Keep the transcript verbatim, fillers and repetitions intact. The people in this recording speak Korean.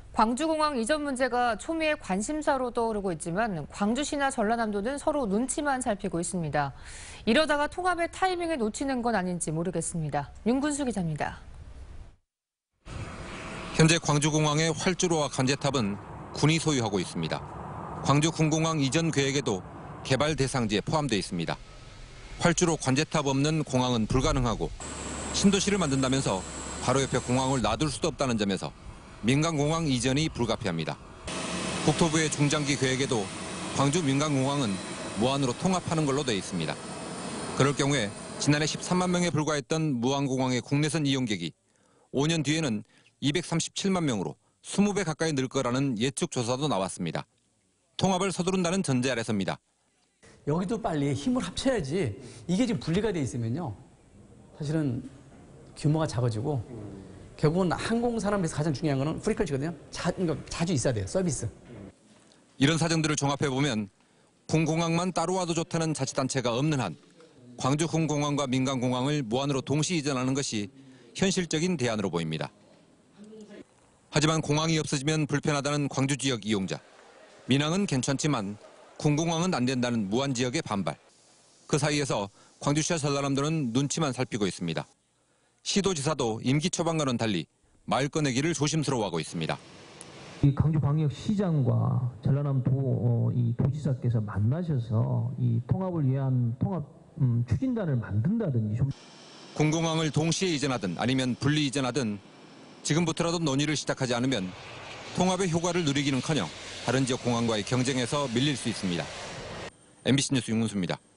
광주공항 이전 문제가 초미의 관심사로 떠오르고 있지만 광주시나 전라남도는 서로 눈치만 살피고 있습니다. 이러다가 통합의 타이밍을 놓치는 건 아닌지 모르겠습니다. 윤군수 기자입니다. 현재 광주공항의 활주로와 관제탑은 군이 소유하고 있습니다. 광주 군공항 이전 계획에도 개발 대상지에 포함되어 있습니다. 활주로 관제탑 없는 공항은 불가능하고 신도시를 만든다면서 바로 옆에 공항을 놔둘 수도 없다는 점에서 민간공항 이전이 불가피합니다. 국토부의 중장기 계획에도 광주 민간공항은 무한으로 통합하는 걸로 돼 있습니다. 그럴 경우에 지난해 십삼만 명에 불과했던 무안공항의 국내선 이용객이 오 년 뒤에는 이백삼십칠만 명으로 이십 배 가까이 늘 거라는 예측 조사도 나왔습니다. 통합을 서두른다는 전제 아래서입니다. 여기도 빨리 힘을 합쳐야지. 이게 지금 분리가 돼 있으면요. 사실은 규모가 작아지고 결국은 항공산업에서 가장 중요한 거는 프리퀄리티거든요. 자, 그러니까 자주 있어야 돼요. 서비스. 이런 사정들을 종합해보면 군공항만 따로 와도 좋다는 자치단체가 없는 한 광주 군공항과 민간공항을 무한으로 동시 이전하는 것이 현실적인 대안으로 보입니다. 하지만 공항이 없어지면 불편하다는 광주 지역 이용자. 민항은 괜찮지만 군공항은 안 된다는 무안 지역의 반발. 그 사이에서 광주시와 전라남도는 눈치만 살피고 있습니다. 시도지사도 임기 초반과는 달리 말 꺼내기를 조심스러워하고 있습니다. 이 광주광역시장과 전라남도 어, 이 도지사께서 만나셔서 이 통합을 위한 통합 음, 추진단을 만든다든지 좀. 군공항을 동시에 이전하든 아니면 분리 이전하든 지금부터라도 논의를 시작하지 않으면 통합의 효과를 누리기는커녕 다른 지역 공항과의 경쟁에서 밀릴 수 있습니다. 엠비씨 뉴스 윤문수입니다.